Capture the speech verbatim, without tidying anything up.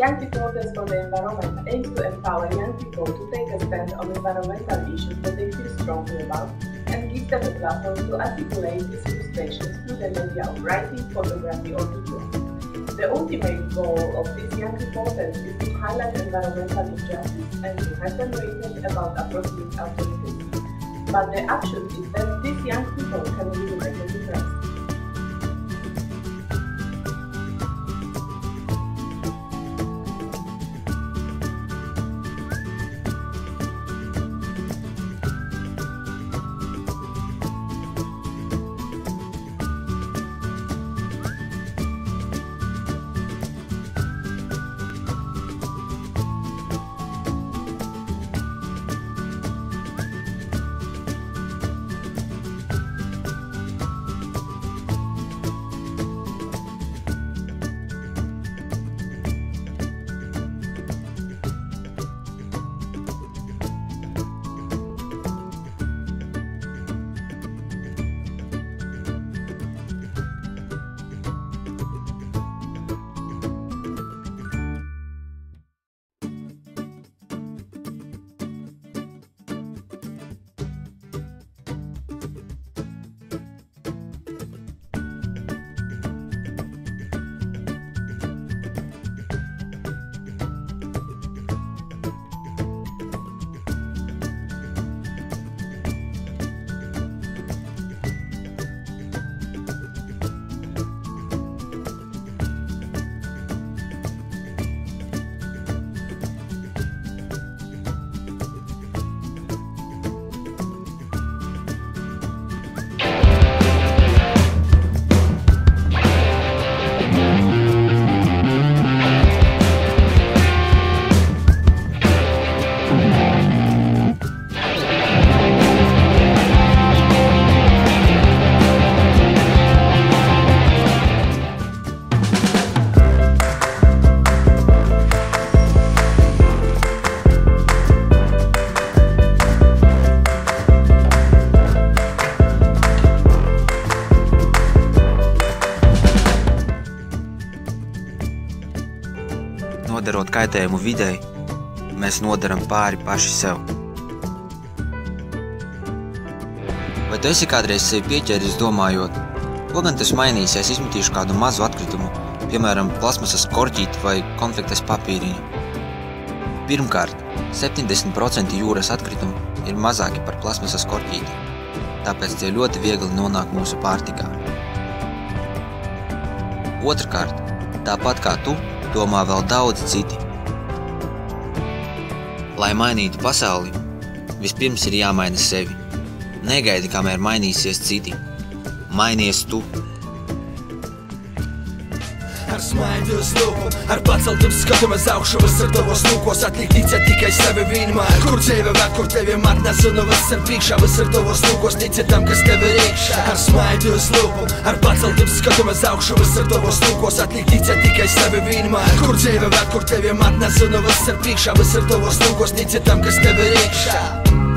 Young Reporters for the Environment aims to empower young people to take a stand on environmental issues that they feel strongly about and give them a platform to articulate these frustrations through the media of writing, photography or video. The ultimate goal of these young reporters is to highlight environmental injustice and to have them rated about appropriate authorities. But the upshot is that these young people can really make a difference. Nodarot kaitējumu videi, mēs nodaram pāri paši sev. Vai tu esi kādreiz sevi pieķēris domājot, ko gan tas mainīs, ja es izmetīšu kādu mazu atkritumu, piemēram, plasmasas korķīti vai konfektes papīriņu? Pirmkārt, septiņdesmit procenti jūras atkritumu ir mazāki par plasmasas korķīti, tāpēc tie ļoti viegli nonāk mūsu pārtikā. Otrkārt, tāpat kā tu, domā vēl daudzi citi. Lai mainītu pasauli, vispirms ir jāmaina sevi. Negaidi, kamēr mainīsies citi. Mainies tu! Ar smaidu uz lūpām, ar paceltiem skatu mēs augšu visur tavos lūkos, atliek ticēt tikai sevi vienmēr. Kur dzīve vēl, kur tevi mat, nezinu visur priekšā, visur tavos lūkos, ticēt tam, kas tevi ir iekšā. Ar smaidu uz lūpām, ar paceltiem skatu mēs augšu visur tavos lūkos, atliek ticēt tikai sevi vienmēr. Kur dzīve vēl, kur tevi mat, nezinu visur priekšā, visur tavos lūkos, ticēt tam, kas tevi ir iekšā.